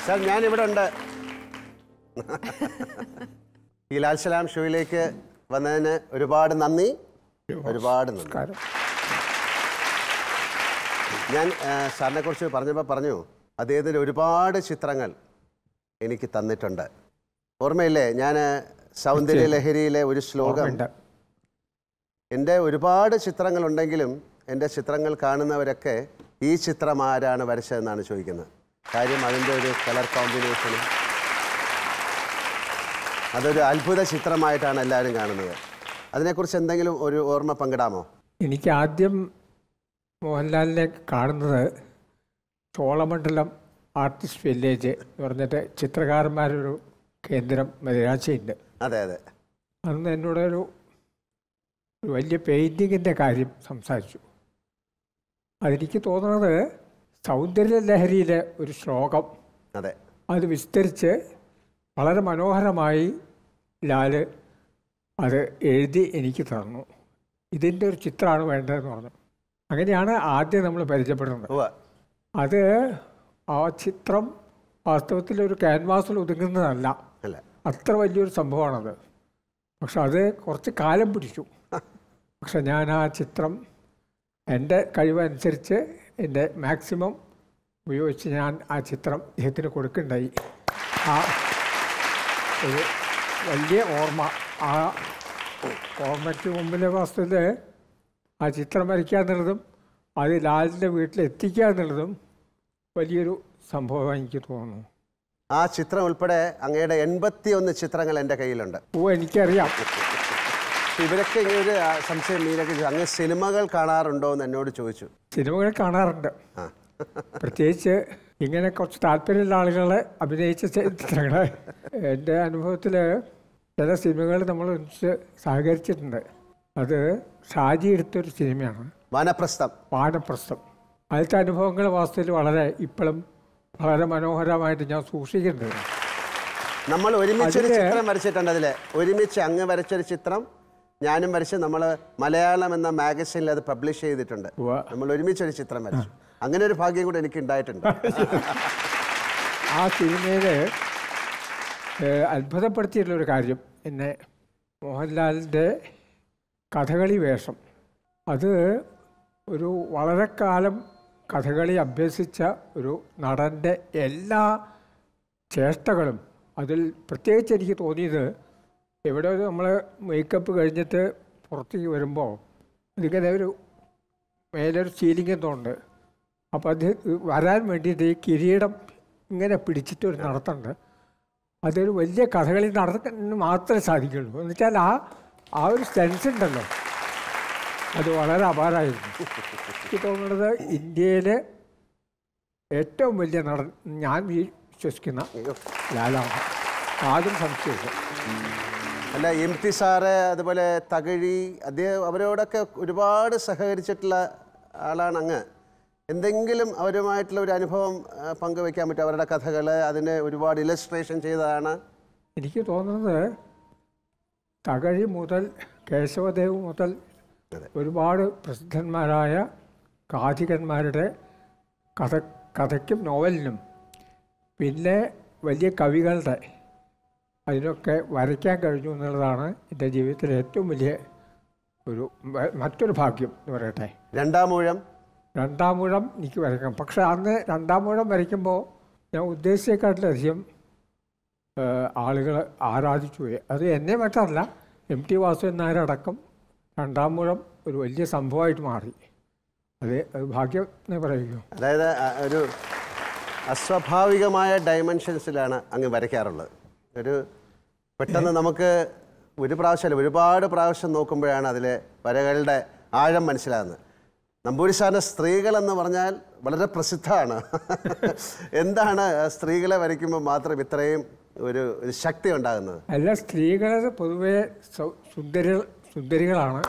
Sir ഞാനിവിടെ ഉണ്ട്. ഈ ലാൽ സലാം ഷോയിലേക്ക് വന്നതിന് ഒരുപാട് നന്ദി. ഒരുപാട് നന്ദി. ഞാൻ സാറിനെ കുറിച്ച് പറഞ്ഞപ്പോൾ പറഞ്ഞു അദ്ദേഹത്തിന് ഒരുപാട് ചിത്രങ്ങൾ എനിക്ക് തന്നിട്ടുണ്ട്. ഓർമ്മയില്ലേ? ഞാൻ സൗന്ദര്യ ലഹരിയിലെ ഒരു ശ്ലോകം, എൻ്റെ ഒരുപാട് ചിത്രങ്ങളുണ്ടെങ്കിലും എൻ്റെ ചിത്രങ്ങൾ കാണുന്നവരൊക്കെ ഈ ചിത്രം ആരാണ് വരച്ചതെന്നാണ് ചോദിക്കുന്നത്. കാര്യം അതിൻ്റെ ഒരു കളർ കോമ്പിനേഷന് അതൊരു അത്ഭുത ചിത്രമായിട്ടാണ് എല്ലാവരും കാണുന്നത്. അതിനെക്കുറിച്ച് എന്തെങ്കിലും ഒരു ഓർമ്മ പങ്കിടാമോ? എനിക്ക് ആദ്യം മോഹൻലാലിനെ കാണുന്നത് ചോളമണ്ഡലം ആർട്ടിസ്റ്റ് വില്ലേജ് എന്ന് പറഞ്ഞിട്ട് ചിത്രകാരന്മാരൊരു കേന്ദ്രം മദിരാശിയുണ്ട്. അതെ അതെ. അന്ന് എന്നോടൊരു വലിയ പെയിൻറ്റിങ്ങിൻ്റെ കാര്യം സംസാരിച്ചു. അതെനിക്ക് തോന്നുന്നത് സൗന്ദര്യ ലഹരിയിലെ ഒരു ശ്ലോകം, അതെ, അത് വിസ്തരിച്ച് വളരെ മനോഹരമായി ലാല് അത് എഴുതി എനിക്ക് തന്നു. ഇതിൻ്റെ ഒരു ചിത്രമാണ് വേണ്ടതെന്ന് പറഞ്ഞു. അങ്ങനെയാണ് ആദ്യം നമ്മൾ പരിചയപ്പെടുന്നത്. അത് ആ ചിത്രം വാസ്തവത്തിൽ ഒരു ക്യാൻവാസിൽ ഒതുങ്ങുന്നതല്ല, അത്ര വലിയൊരു സംഭവമാണത്. പക്ഷെ അത് കുറച്ച് കാലം പിടിച്ചു. പക്ഷെ ഞാൻ ആ ചിത്രം എൻ്റെ കഴിവനുസരിച്ച് എൻ്റെ മാക്സിമം ഉപയോഗിച്ച് ഞാൻ ആ ചിത്രം ഇദ്ദേഹത്തിന് കൊടുക്കുകയുണ്ടായി. ആ ഒരു വലിയ ഓർമ്മ, ആ ഓർമ്മയ്ക്ക് മുമ്പിലെ വാസ്തവത്തിൽ ആ ചിത്രം വരയ്ക്കുക എന്നുള്ളതും അത് ലാലിൻ്റെ വീട്ടിലെത്തിക്കുക എന്നുള്ളതും വലിയൊരു സംഭവം എനിക്ക് തോന്നുന്നു. ആ ചിത്രം ഉൾപ്പെടെ അങ്ങയുടെ 81 ചിത്രങ്ങൾ എൻ്റെ കയ്യിലുണ്ട്. എനിക്കറിയാം. ഇവരൊക്കെ ഇങ്ങനെ ഒരു സംശയം, മീനൊക്കെ അങ്ങ് സിനിമകൾ കാണാറുണ്ടോ എന്ന് എന്നോട് ചോദിച്ചു. സിനിമകൾ കാണാറുണ്ട്. പ്രത്യേകിച്ച് ഇങ്ങനെ കുറച്ച് താല്പര്യമുള്ള ആളുകളെ അഭിനയിച്ച ചിത്രങ്ങൾ. എൻ്റെ അനുഭവത്തിൽ ചില സിനിമകൾ നമ്മൾ സഹകരിച്ചിട്ടുണ്ട്. അത് ഷാജി എടുത്തൊരു സിനിമയാണ് വാനപ്രസ്ഥം. അതിലത്തെ അനുഭവങ്ങൾ വാസ്തവത്തിൽ വളരെ ഇപ്പോഴും വളരെ മനോഹരമായിട്ട് ഞാൻ സൂക്ഷിക്കുന്നുണ്ട്. നമ്മൾ ഒരുമിച്ചൊരു ചിത്രം വരച്ചിട്ടുണ്ട്. അതിൽ ഒരുമിച്ച് അങ്ങ് വരച്ചൊരു ചിത്രം ഞാനും വരച്ച് നമ്മൾ മലയാളം എന്ന മാഗസിനിൽ അത് പബ്ലിഷ് ചെയ്തിട്ടുണ്ട്. നമ്മൾ ഒരുമിച്ചൊരു ചിത്രം വരച്ചു. അങ്ങനെ ഒരു ഭാഗ്യം കൂടെ എനിക്ക് ഉണ്ടായിട്ടുണ്ട്. ആ സിനിമയിൽ അത്ഭുതപ്പെടുത്തിയിട്ടുള്ളൊരു കാര്യം, എന്നെ മോഹൻലാലിൻ്റെ കഥകളി വേഷം, അത് ഒരു വളരെ കാലം കഥകളി അഭ്യസിച്ച ഒരു നടൻ്റെ എല്ലാ ചേഷ്ടകളും അതിൽ പ്രത്യേകിച്ച് എനിക്ക് തോന്നിയത്, എവിടെ നമ്മൾ മേക്കപ്പ് കഴിഞ്ഞിട്ട് പുറത്തേക്ക് വരുമ്പോൾ ഇതിങ്ങനെ ഒരു മേലൊരു സീലിംഗ് എന്തോണ്ട്, അപ്പോൾ അത് വരാൻ വേണ്ടിയിട്ട് ഈ കിരീടം ഇങ്ങനെ പിടിച്ചിട്ടൊരു നടത്തുന്നുണ്ട്. അതൊരു വലിയ കഥകളി നടത്തിന് മാത്രമേ സാധിക്കുള്ളൂ. എന്നുവെച്ചാൽ ആ ഒരു സെൻസ് ഉണ്ടല്ലോ, അത് വളരെ അപാരമായിരുന്നു. എനിക്ക് തോന്നുന്നത് ഇന്ത്യയിലെ ഏറ്റവും വലിയ നടൻ ഞാൻ വിശ്വസിക്കുന്ന ലാലാണ്. ആദ്യം സംശയിച്ചു. അല്ല, MT സാറ്, അതുപോലെ തകഴി, അദ്ദേഹം അവരോടൊക്കെ ഒരുപാട് സഹകരിച്ചിട്ടുള്ള ആളാണ് അങ്ങ്. എന്തെങ്കിലും അവരുമായിട്ടുള്ള ഒരു അനുഭവം പങ്കുവയ്ക്കാൻ പറ്റും? അവരുടെ കഥകൾ, അതിന് ഒരുപാട് ഇലസ്ട്രേഷൻ ചെയ്തതാണ്. എനിക്ക് തോന്നുന്നത് തകഴി മുതൽ കേശവദേവ് മുതൽ ഒരുപാട് പ്രസിദ്ധന്മാരായ കാഥികന്മാരുടെ കഥയ്ക്കും നോവലിനും പിന്നെ വലിയ കവികളുടെ അതിനൊക്കെ വരയ്ക്കാൻ കഴിഞ്ഞു എന്നുള്ളതാണ് എൻ്റെ ജീവിതത്തിലെ ഏറ്റവും വലിയ മറ്റൊരു ഭാഗ്യം എന്ന് പറയട്ടെ. രണ്ടാം ഊഴം എനിക്ക് വരയ്ക്കാം. പക്ഷെ അന്ന് രണ്ടാം ഊഴം വരയ്ക്കുമ്പോൾ ഞാൻ ഉദ്ദേശിച്ചേക്കാട്ടിലധികം ആളുകൾ ആരാധിച്ചു പോയി. അത് എന്നെ മറ്റല്ല, MT വാസുദേവൻ നായരടക്കം രണ്ടാം ഊഴം ഒരു വലിയ സംഭവമായിട്ട് മാറി. അത് ഭാഗ്യം എന്ന് പറയുമോ? അതായത് ഒരു അസ്വാഭാവികമായ ഡയമെൻഷൻസിലാണ് അങ്ങ് വരയ്ക്കാറുള്ളത്. ഒരു പെട്ടെന്ന് നമുക്ക് ഒരു പ്രാവശ്യമല്ല, ഒരുപാട് പ്രാവശ്യം നോക്കുമ്പോഴാണ് അതിലെ വരകളുടെ ആഴം മനസ്സിലാകുന്നത്. നമ്പൂരി സാറിൻ്റെ സ്ത്രീകളെന്ന് പറഞ്ഞാൽ വളരെ പ്രസിദ്ധമാണ്. എന്താണ് സ്ത്രീകളെ വരയ്ക്കുമ്പോൾ മാത്രം ഇത്രയും ഒരു ശക്തി ഉണ്ടാകുന്നത്? എല്ലാ സ്ത്രീകൾ പൊതുവെ സുന്ദരികളാണ്.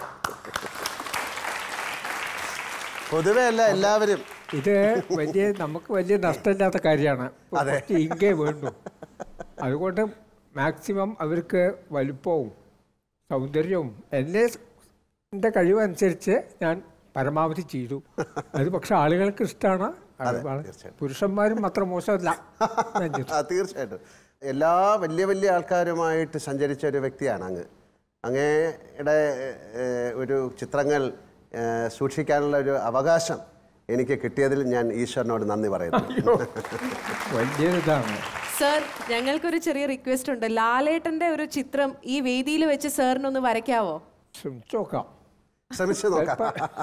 പൊതുവെ അല്ല, എല്ലാവരും. ഇത് നമുക്ക് വലിയ നഷ്ടമില്ലാത്ത കാര്യമാണ്. ഇങ്കേ വേണ്ടു. അതുകൊണ്ട് മാക്സിമം അവർക്ക് വലുപ്പവും സൗന്ദര്യവും എൻ്റെ കഴിവനുസരിച്ച് ഞാൻ പരമാവധി ചെയ്തു. അത് പക്ഷെ ആളുകൾക്ക് ഇഷ്ടമാണ്, പുരുഷന്മാരും അത്ര മോശമല്ല. തീർച്ചയായിട്ടും എല്ലാ വലിയ വലിയ ആൾക്കാരുമായിട്ട് സഞ്ചരിച്ച ഒരു വ്യക്തിയാണ് അങ്ങയുടെ ഒരു ചിത്രങ്ങൾ സൂക്ഷിക്കാനുള്ള ഒരു അവകാശം എനിക്ക് കിട്ടിയതിൽ ഞാൻ ഈശ്വരനോട് നന്ദി പറയുന്നു. വലിയൊരിതാണ്. സർ, ഞങ്ങൾക്കൊരു ചെറിയ റിക്വസ്റ്റ് ഉണ്ട്. ലാലേട്ടന്റെ ഒരു ചിത്രം ഈ വേദിയിൽ വെച്ച് സാറിനൊന്ന് വരയ്ക്കാവോ? ശ്രമിച്ചു നോക്കാം.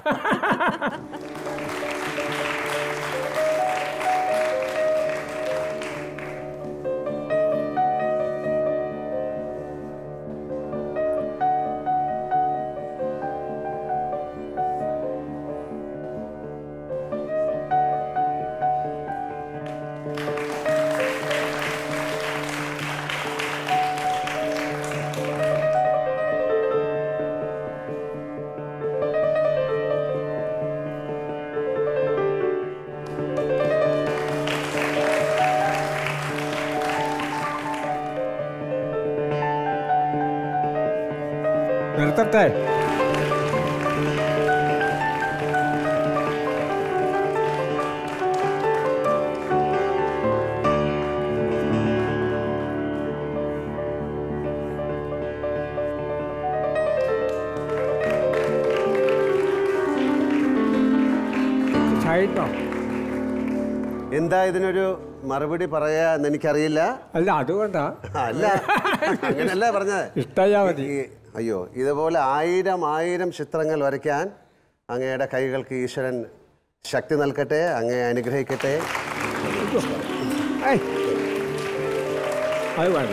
നിർത്തട്ടെ. എന്താ ഇതിനൊരു മറുപടി പറയാന്ന് എനിക്കറിയില്ല. അല്ല, അതുകൊണ്ടാ. അല്ല, അങ്ങനല്ല പറഞ്ഞത്. ഇഷ്ടമായാ മതി. അയ്യോ, ഇതുപോലെ 1000 ചിത്രങ്ങൾ വരയ്ക്കാൻ അങ്ങയുടെ കൈകൾക്ക് ഈശ്വരൻ ശക്തി നൽകട്ടെ, അങ്ങയെ അനുഗ്രഹിക്കട്ടെ. അത് വേണ്ട.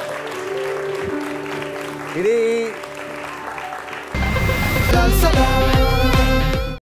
ഇനി